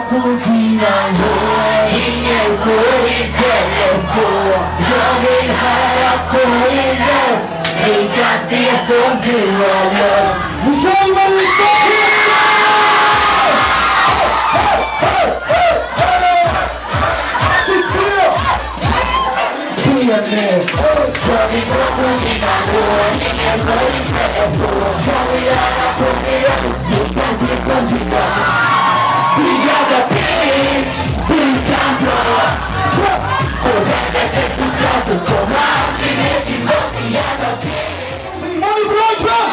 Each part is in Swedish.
på dina lår. Ingen på din telefon. Jag vill höra på din röst. Inte se som du har löst. Nu kör vi med jag vill ta på dina lår. Ingen på din telefon. Jag vill höra på din röst. Inte se som du har löst. Vi jagar bitch, du kan dra. Och helvete så klart du kommer aldrig ner till oss. Vi jagar bitch. Har ni bra ikväll?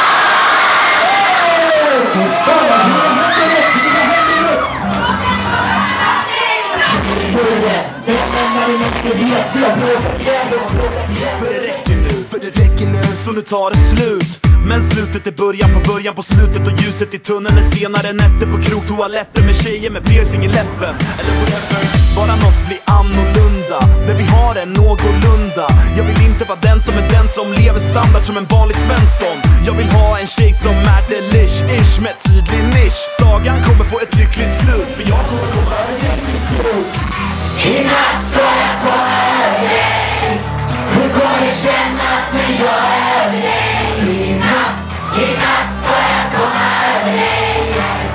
För det räcker nu, så nu tar det slut. Men slutet är början på slutet. Och ljuset i tunneln är senare nätter på krogtoaletter med tjejer med piercing i läppen. Eller whatever, bara något blir annorlunda när vi har en någorlunda. Jag vill inte vara den som lever standard som en vanlig Svensson. Jag vill ha en tjej som är delish-ish med tydlig nisch. Sagan kommer få ett lyckligt slut, för jag kommer komma över dig till slut. I natt ska jag komma över dig. Hur kommer det kännas när jag är över dig? I natt ska jag komma över dig.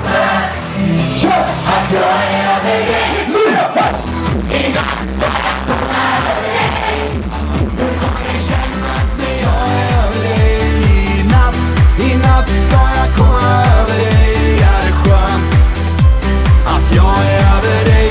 Att jag är över dig. I natt ska jag komma över dig. Hur kommer det kännas när jag är över dig? I natt ska jag komma över dig. Är det skönt att jag är över dig?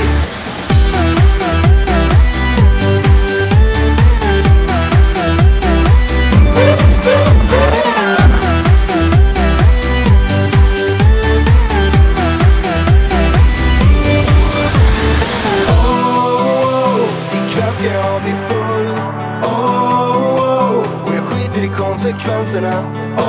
Ska jag bli full? Och jag skiter i konsekvenserna.